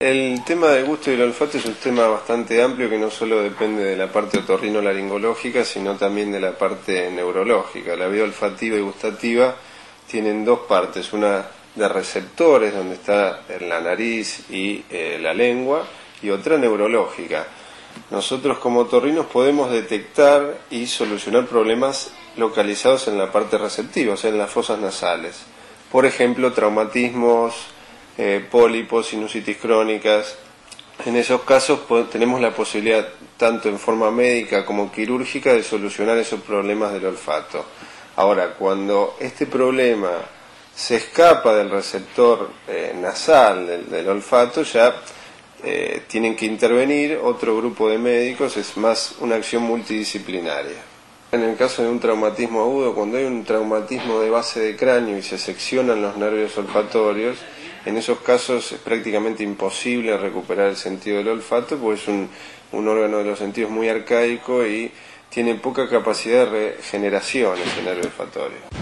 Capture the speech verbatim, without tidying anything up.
El tema del gusto y el olfato es un tema bastante amplio que no solo depende de la parte otorrinolaringológica, sino también de la parte neurológica. La vía olfativa y gustativa tienen dos partes, una de receptores, donde está en la nariz y eh, la lengua, y otra neurológica. Nosotros como otorrinos podemos detectar y solucionar problemas localizados en la parte receptiva, o sea, en las fosas nasales. Por ejemplo, traumatismos, eh, pólipos, sinusitis crónicas. En esos casos tenemos la posibilidad, tanto en forma médica como quirúrgica, de solucionar esos problemas del olfato. Ahora, cuando este problema se escapa del receptor eh, nasal, del, del olfato, ya eh, tienen que intervenir otro grupo de médicos, es más una acción multidisciplinaria. En el caso de un traumatismo agudo, cuando hay un traumatismo de base de cráneo y se seccionan los nervios olfatorios, en esos casos es prácticamente imposible recuperar el sentido del olfato, porque es un, un órgano de los sentidos muy arcaico y tiene poca capacidad de regeneración ese nervio olfatorio.